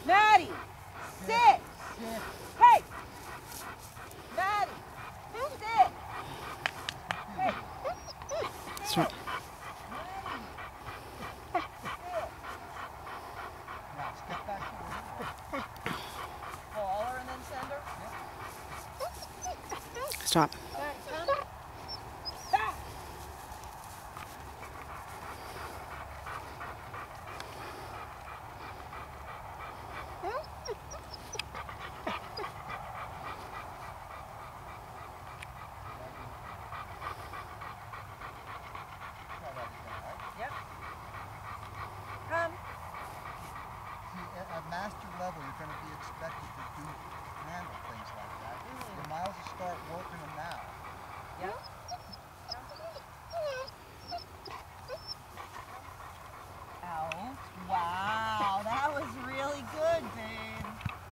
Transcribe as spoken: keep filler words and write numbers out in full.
Maddie, sit. Hey. Maddie, sit. Hey. Sit. Now step back forward. Call her and then send her. Stop. Thanks, honey. Back. Yep. Come. See, at, at master level, you're going to be expected to do handle things like that. Mm. You might as well start working them now. Yep.